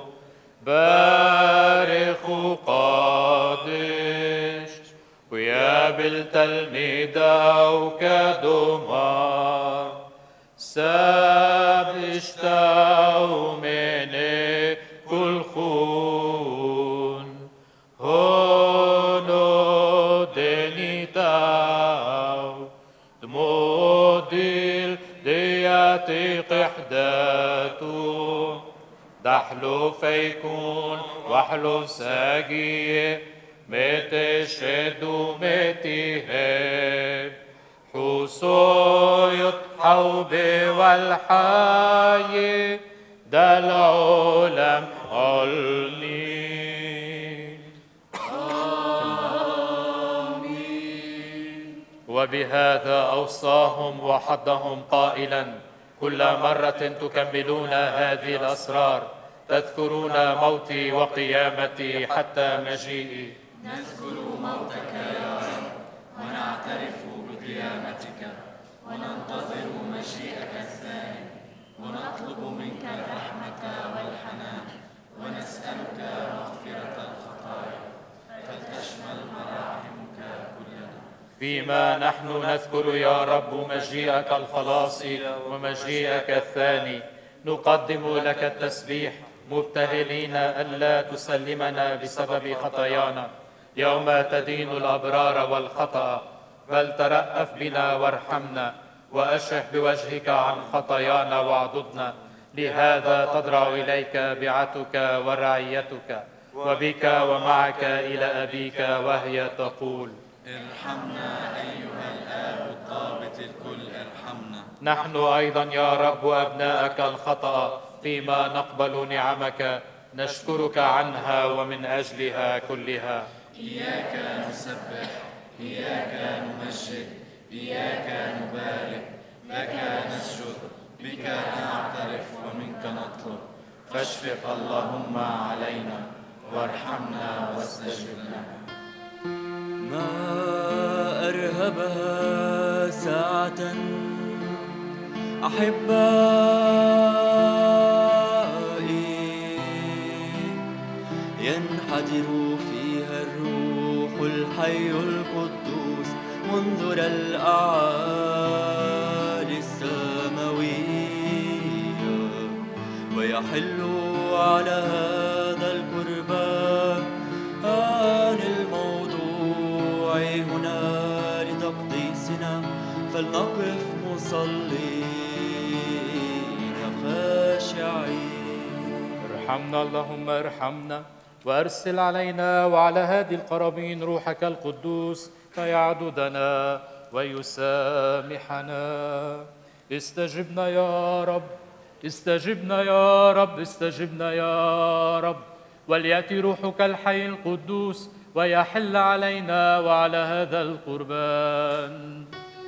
بارخ قادش ويا بالتلميذ وكدمار ساب اشتاو مني كل خون هونو دنيتاو دموديل دياتي قحداتو دحلو فيكون وحلو ساقية متشد ومتهب حوصو يطحو والحي دا العالم علمين آمين. وبهذا أوصاهم وحضهم قائلا كل مرة تكملون هذه الأسرار تذكرون موتي وقيامتي حتى مجيئي.
نذكر موتك يا رب
فيما نحن نذكر يا رب مجيئك الخلاصي ومجيئك الثاني، نقدم لك التسبيح مبتهلين ألا تسلمنا بسبب خطايانا يوم تدين الأبرار والخطأ، بل ترأف بنا وارحمنا وأشح بوجهك عن خطايانا واعضدنا. لهذا تضرع إليك بعتك ورعيتك، وبك ومعك إلى أبيك وهي تقول:
ارحمنا أيها الآب الضابط الكل، ارحمنا.
نحن أيضا يا رب أبناءك الخطأ، فيما نقبل نعمك نشكرك عنها ومن أجلها كلها.
إياك نسبح، إياك نمجد، إياك نبارك، لك نسجد، بك نعترف ومنك نطلب. فاشفق اللهم علينا وارحمنا واستجب لنا.
ما أرهبها ساعة أحبائي ينحدر فيها الروح الحي القدوس منذر الأعالي السماوية، ويحل على هذا القربان الموضوع هنا لتقديسنا، فلنقف مصلين خاشعين.
ارحمنا اللهم ارحمنا، وارسل علينا وعلى هذه القرابين روحك القدوس فيعضدنا ويسامحنا. استجبنا يا رب، استجبنا يا رب، استجبنا يا رب، وليأتي روحك الحي القدوس ويحل علينا وعلى هذا القربان.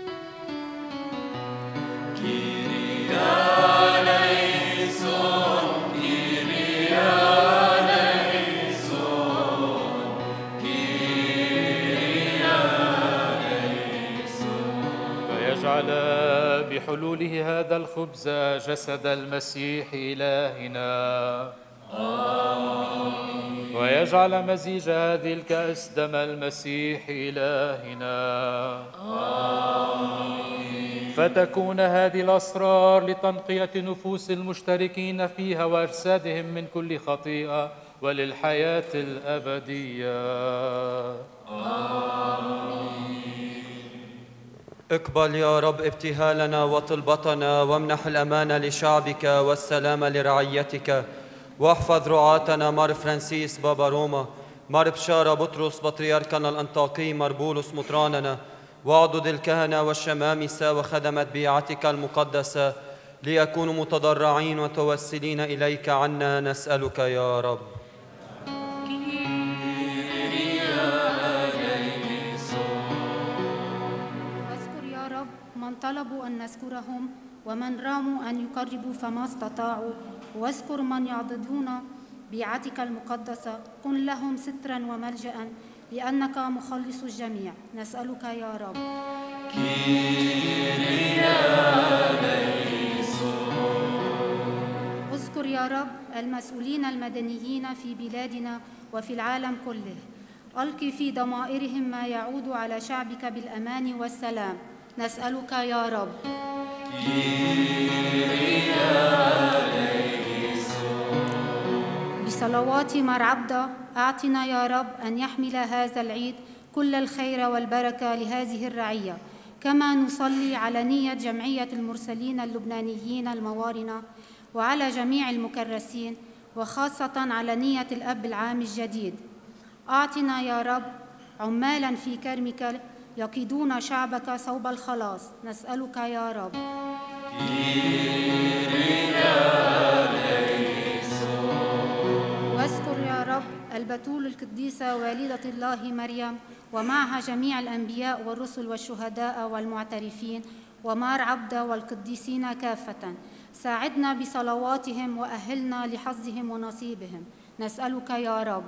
ويجعل بحلوله هذا الخبز جسد المسيح إلهنا، ويجعل مزيج هذه الكأس دم المسيح إلهنا، فتكون هذه الأسرار لتنقية نفوس المشتركين فيها وإرسادهم من كل خطيئة وللحياة الأبدية.
اقبل يا رب ابتهالنا وطلبتنا، وامنح الأمان لشعبك والسلام لرعيتك، واحفظ رعاتنا مار فرانسيس بابا روما، مار بشارة بطرس بطريركنا الأنطاكي، مار بولس مطراننا، واعضد الكهنة والشمامسة وخدمة بيعتك المقدسة ليكونوا متضرعين وتوسلين إليك عنا، نسألك يا رب.
واذكر يا رب من طلبوا أن نذكرهم ومن راموا أن يقربوا فما استطاعوا، واذكر من يعضدون بيعتك المقدسة، كن لهم سترا وملجأ لأنك مخلص الجميع، نسألك يا رب. اذكر يا رب المسؤولين المدنيين في بلادنا وفي العالم كله، ألقي في ضمائرهم ما يعود على شعبك بالأمان والسلام، نسألك يا رب. بصلوات مار عبدة أعطنا يا رب أن يحمل هذا العيد كل الخير والبركة لهذه الرعية، كما نصلي على نية جمعية المرسلين اللبنانيين الموارنة وعلى جميع المكرسين، وخاصة على نية الأب العام الجديد. أعطنا يا رب عمالا في كرمك يقيدون شعبك صوب الخلاص، نسألك يا رب. واذكر يا رب البتول القديسة والدة الله مريم، ومعها جميع الأنبياء والرسل والشهداء والمعترفين ومار عبدة والقديسين كافة، ساعدنا بصلواتهم وأهلنا لحظهم ونصيبهم، نسألك يا رب.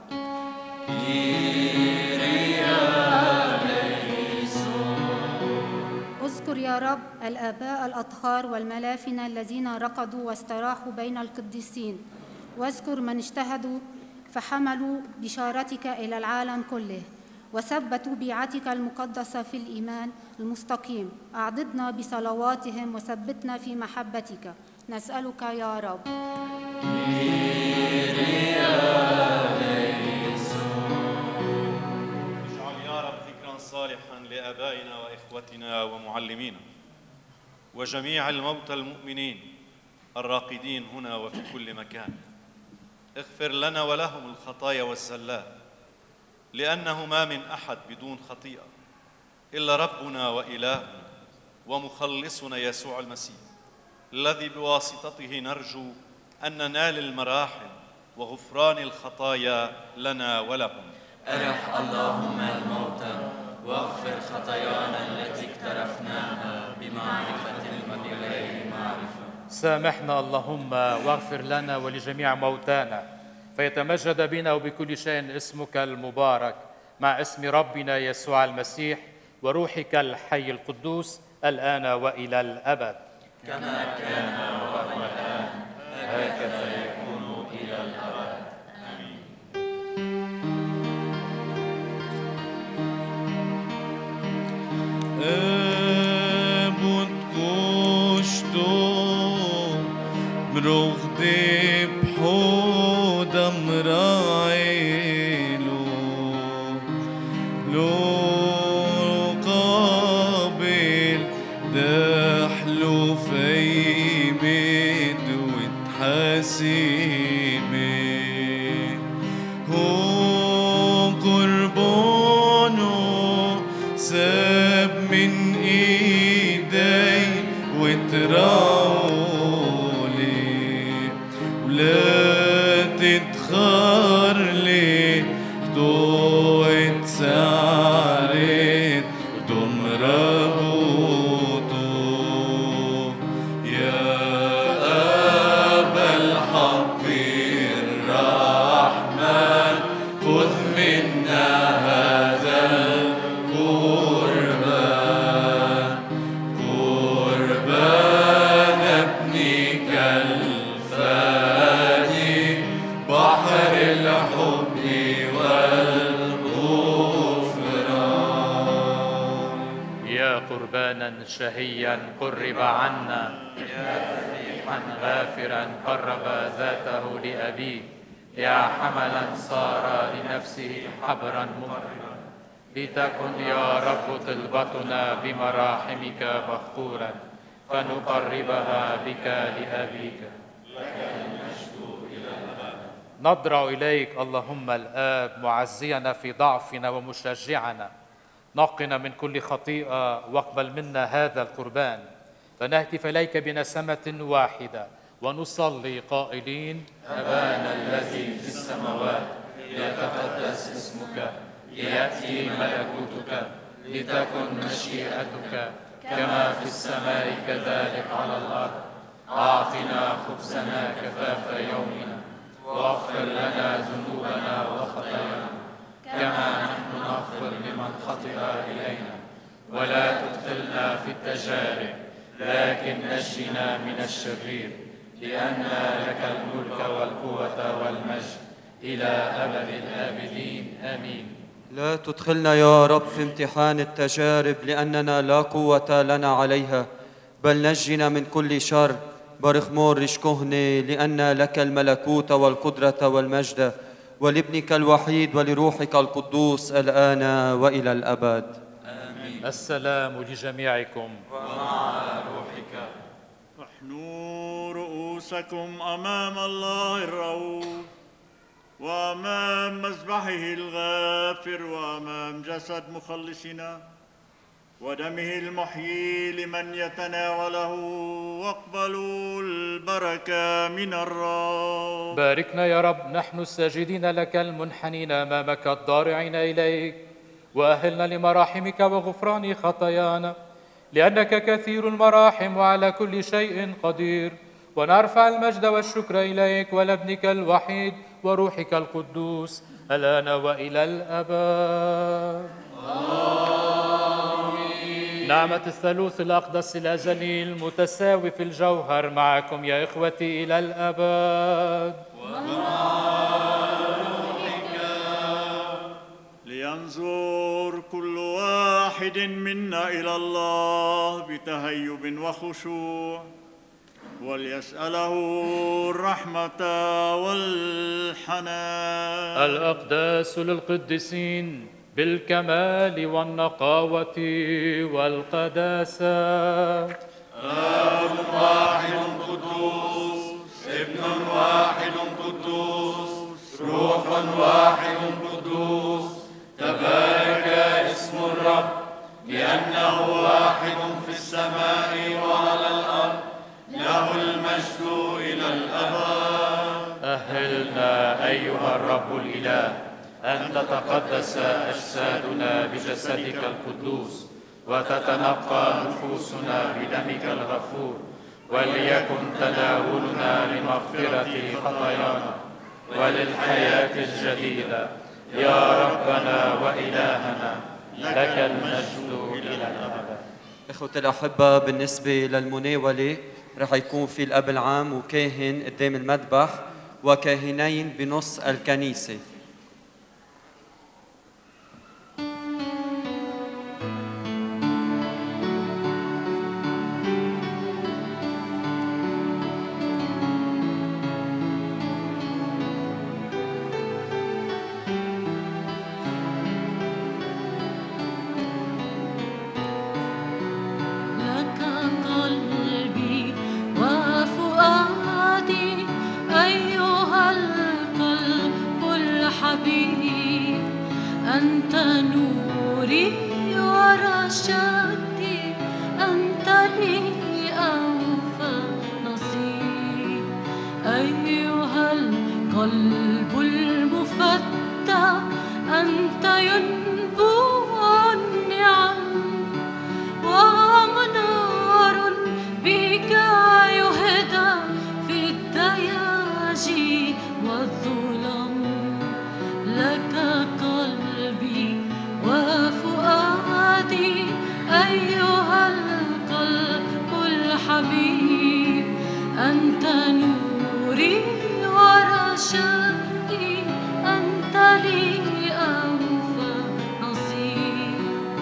اذكر يا رب الآباء الأطهار والملافنة الذين رقدوا واستراحوا بين القديسين، واذكر من اجتهدوا فحملوا بشارتك إلى العالم كله، وثبتوا بيعتك المقدسة في الإيمان المستقيم. أعضدنا بصلواتهم وثبتنا في محبتك، نسألك يا رب.
اجعل يا رب ذكرا صالحا لآبائنا وإخوتنا ومعلمينا وجميع الموتى المؤمنين الراقدين هنا وفي كل مكان. اغفر لنا ولهم الخطايا والزلات، لأنه ما من أحد بدون خطيئة إلا ربنا وإلهنا ومخلصنا يسوع المسيح، الذي بواسطته نرجو أن ننال المراحم وغفران الخطايا لنا ولهم.
أرح اللهم الموتى واغفر خطايانا التي اقترفناها بمعرفة وبغير معرفة.
سامحنا اللهم واغفر لنا ولجميع موتانا، فيتمجد بنا وبكل شيء اسمك المبارك مع اسم ربنا يسوع المسيح وروحك الحي القدوس الآن وإلى الأبد.
كما كان وهو الآن هكذا يكون إلى الأبد. آمين.
Ebut kushtu brugdi bħudam rajlu lo qabil daħlu fejmid witħasimi hu qurbonu ساب من ايدي وتراولي ولا تدخر لي ضوء سعرت ودم ربوطو يا أبا الحق الرحمن خذ منا هذا
قربانا شهيا قرب عنا، يا ذبيحا غافرا قرب ذاته لأبيه، يا حملا صار لنفسه حبرا ممرا، لتكن يا رب طلبتنا بمراحمك مغفورا، فنقربها بك لأبيك. لك المجد إلى الأبد. نضرع إليك اللهم الآب معزينا في ضعفنا ومشجعنا، نقنا من كل خطيئة واقبل منا هذا القربان، فنهتف إليك بنسمة واحدة ونصلي قائلين: أبانا الذي في السماوات ليتقدس اسمك، ليأتي ملكوتك، لتكن مشيئتك كما في السماء كذلك على الأرض. أعطنا خبزنا كفاف يومنا، واغفر لنا ذنوبنا وخطايانا كما نحن نغفر لمن خطئ إلينا، ولا تدخلنا في التجارب لكن نجنا من الشرير، لأن لك الملك والقوة والمجد إلى أبد الآبدين. آمين.
لا تدخلنا يا رب في امتحان التجارب، لأننا لا قوة لنا عليها، بل نجنا من كل شر. برخمور رشكهني، لأن لك الملكوت والقدرة والمجد، ولابنك الوحيد ولروحك القدوس الآن وإلى الأبد.
آمين. السلام لجميعكم
ومع روحك.
احنوا رؤوسكم أمام الله الرؤوف، وأمام مذبحه الغافر، وأمام جسد مخلصنا ودمه المحيي لمن يتناوله، واقبلوا البركة من الرب.
باركنا يا رب نحن الساجدين لك المنحنين أمامك الضارعين إليك، وأهلنا لمراحمك وغفران خطايانا، لأنك كثير المراحم وعلى كل شيء قدير، ونرفع المجد والشكر إليك ولابنك الوحيد وروحك القدوس الآن وإلى الأبد. آمين. نعمة الثالوث الأقدس الأزلي المتساوي في الجوهر معكم يا إخوتي إلى الأبد.
لينظر واحد منا إلى الله بتهيب وخشوع، وليسأله الرحمة والحنان.
الأقداس للقديسين بالكمال والنقاوة والقداسة.
آب واحد قدوس، ابن واحد قدوس، روح واحد قدوس، تبارك اسم الرب، لأنه واحد في السماء وعلى الأرض، له المجد إلى الأبد.
أهلنا أيها الرب الإله أن تتقدس أجسادنا بجسدك القدوس، وتتنقى نفوسنا بدمك الغفور، وليكن تناولنا لمغفرة خطايانا وللحياة الجديدة يا ربنا وإلهنا، لك المجد إلى الأبد.
إخوتي الأحبة، بالنسبة للمناولة رح يكون في الأب العام وكاهن قدام المذبح وكاهنين بنص الكنيسة.
أنت نوري ورشدي، أنت لي أوفى نصير. أيها القلب المفتح، أنت ينبوع النعم، ومنار بك يهدى في الدياجي والظلم. لك قلبي وفؤادي أيها القلب الحبيب، أنت نوري ورشدي، أنت لي أوفى نصير.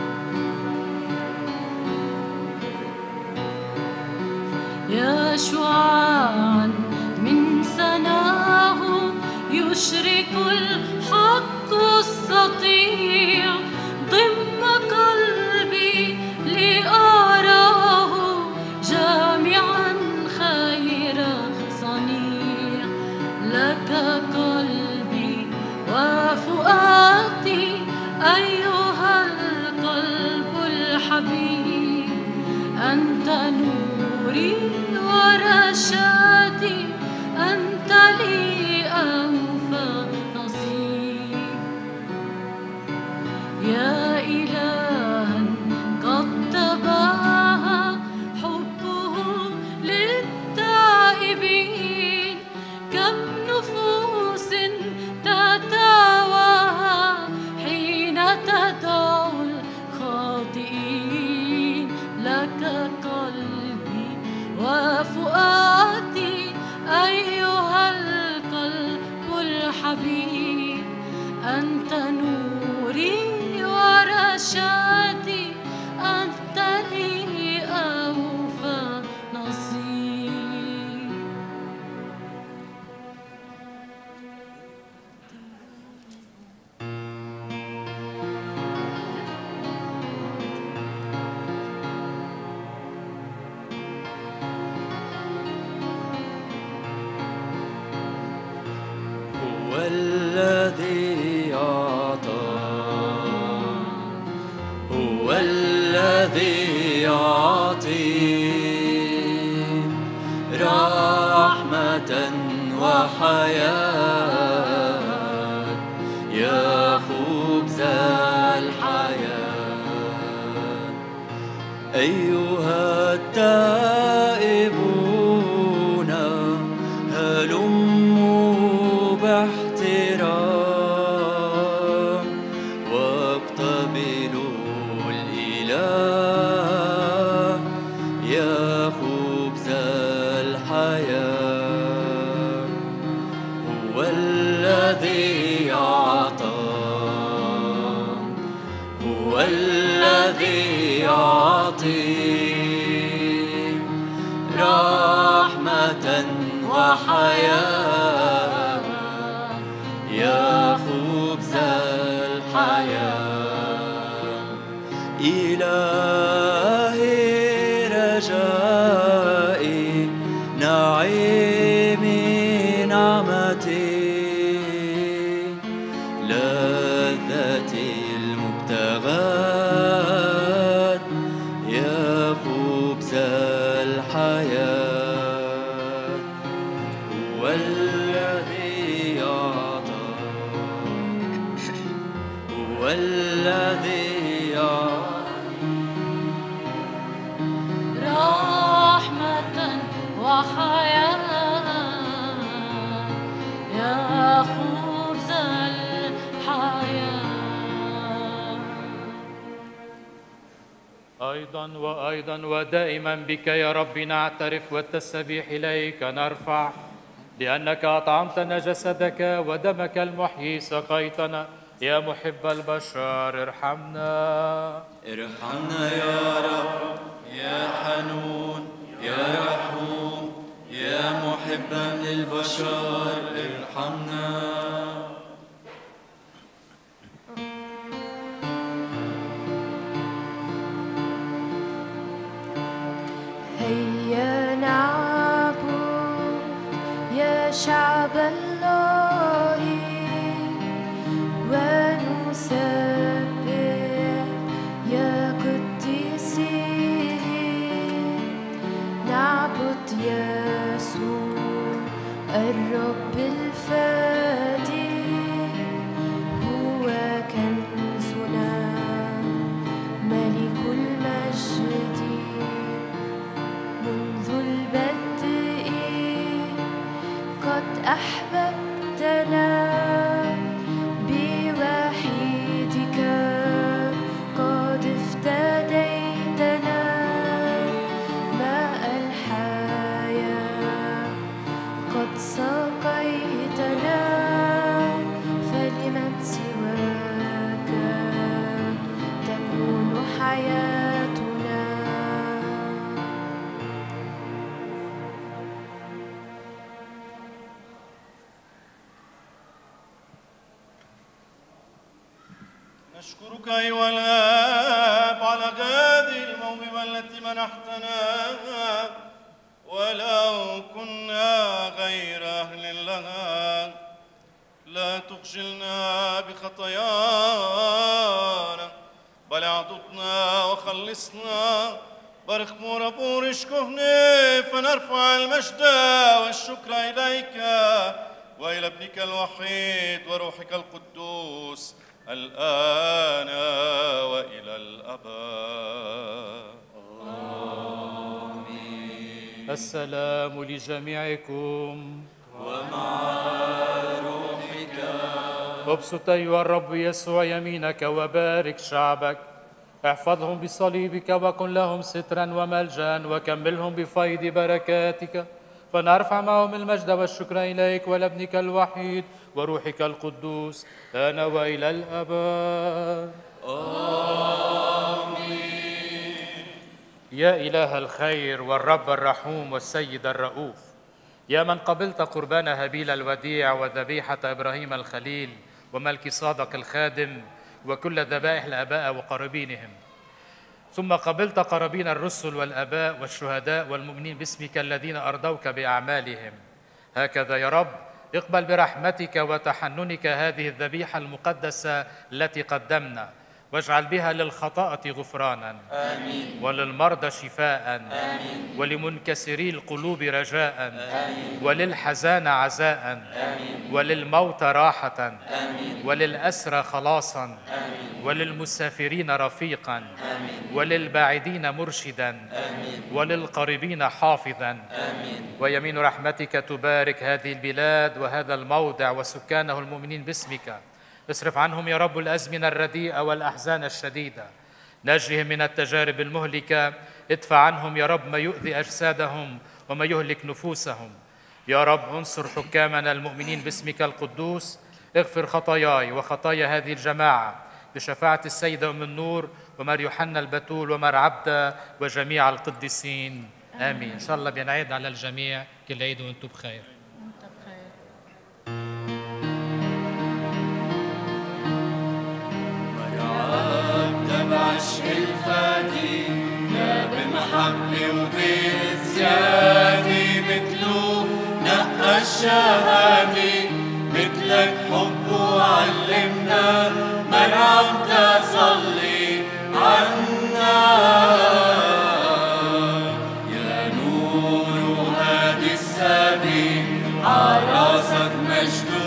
يا شعاعا من سناه يشرق الحق السطيع، ضم قلبي لأراه جامعا خير صنيع. لك قلبي وفؤادي أيها القلب الحبيب، أنت نوري ورشادي، أنت لي أوفى نصيب. يا إلها قد تباهى حبه للتائبين، كم نفوس تتواهى حين تدعو الخاطئين. لك قلبي وفؤادي أيها القلب الحبيب، أنت نوري ورشادي، أنت لي أوفى نصيب.
هو الذي أعطى، هو الذي يعطي رحمة وحياة، يا خبز الحياة. أيها التائبون هلموا باحترام، واقتبلوا الإله يا خبز الحياة. هو الذي أعطى، هو الذي أعطي رحمة وحياة يا خبز الحياة إلهي رجائي نعيمي نعمتي لذتي المبتغات يا خبز الحياة هو الذي أعطى هو الذي أعطى
رحمة وحياة يا خبز الحياة.
أيضا ودائما بك يا رب نعترف والتسبيح إليك نرفع، لأنك أطعمتنا جسدك ودمك المحيي سقيتنا يا محب البشر ارحمنا.
ارحمنا يا رب يا حنون يا رحوم يا محبا للبشر ارحمنا.
هيا نعبد يا شعب الله ونسبح يا قديسيه، نعبد يسوع الرب الفادي هو كنزنا ملك المجد منذ البدء قد أحببتنا بوحيدك قد افتديتنا ماء الحياة قد سقيتنا فلمن سواك تكون حياتنا.
نشكرك أيها الآب على هذه الموهبة التي منحتنا، ولو كنا غير أهل لها لا تخجلنا بخطايانا بل اعضدنا وخلصنا. بارك بورش كهنة فنرفع المجد والشكر إليك وإلى ابنك الوحيد وروحك القدوس الآن وإلى الأبد.
آمين.
السلام لجميعكم
ومع روحك.
ابسط أيها الرب يسوع يمينك وبارك شعبك، احفظهم بصليبك وكن لهم سترا وملجأ وكملهم بفيض بركاتك، فنرفع معهم المجد والشكر إليك ولابنك الوحيد وروحك القدوس الآن وإلى الأبد.
آمين.
يا إله الخير والرب الرحوم والسيد الرؤوف، يا من قبلت قربان هابيل الوديع وذبيحة إبراهيم الخليل وملك صادق الخادم وكل ذبائح الآباء وقرابينهم، ثم قبلت قرابين الرسل والآباء والشهداء والمؤمنين باسمك الذين أرضوك بأعمالهم، هكذا يا رب اقبل برحمتك وتحننك هذه الذبيحة المقدسة التي قدمنا، واجعل بها للخطاة غفرانا
آمين.
وللمرضى شفاء
آمين.
ولمنكسري القلوب رجاء
آمين.
وللحزان عزاء
آمين.
وللموت راحة
آمين.
وللأسرى خلاصا
آمين.
وللمسافرين رفيقا
آمين.
وللباعدين مرشدا
آمين.
وللقريبين حافظا
آمين.
ويمين رحمتك تبارك هذه البلاد وهذا الموضع وسكانه المؤمنين باسمك. اصرف عنهم يا رب الأزمنة الرديئة والأحزان الشديدة، نجهم من التجارب المهلكة، ادفع عنهم يا رب ما يؤذي أجسادهم وما يهلك نفوسهم. يا رب انصر حكامنا المؤمنين باسمك القدوس، اغفر خطاياي وخطايا هذه الجماعة،
بشفاعة السيدة أم النور ومار يوحنا البتول ومار عبدة وجميع القديسين آمين. إن شاء الله بنعيد على الجميع كل عيد وأنتم بخير.
بعشق الفادي يا بمحبة وبزيادة مثله نقى الشهادة مثلك حب وعلمنا مرعبنا صلي عنا يا نور وهادي السابي عراسك مجدود